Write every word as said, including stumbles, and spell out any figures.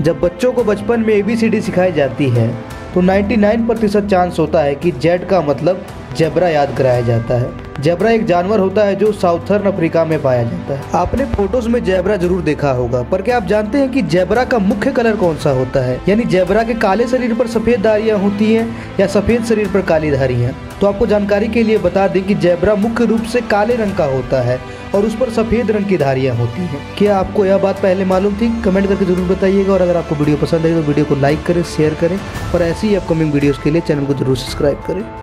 जब बच्चों को बचपन में ए बी सी डी सिखाई जाती है तो निन्यानवे प्रतिशत चांस होता है कि जेड का मतलब जेब्रा याद कराया जाता है। जेब्रा एक जानवर होता है जो साउथर्न अफ्रीका में पाया जाता है। आपने फोटोज में जेब्रा जरूर देखा होगा, पर क्या आप जानते हैं कि जेब्रा का मुख्य कलर कौन सा होता है? यानी जेब्रा के काले शरीर पर सफेद धारियां होती हैं या सफेद शरीर पर काली धारियां? तो आपको जानकारी के लिए बता दें कि जेब्रा मुख्य रूप से काले रंग का होता है और उस पर सफेद रंग की धारियां होती हैं। क्या आपको यह बात पहले मालूम थी? कमेंट करके जरूर बताइएगा। और अगर आपको वीडियो पसंद आई तो वीडियो को लाइक करें, शेयर करें और ऐसी ही अपकमिंग वीडियोस के लिए चैनल को जरूर सब्सक्राइब करें।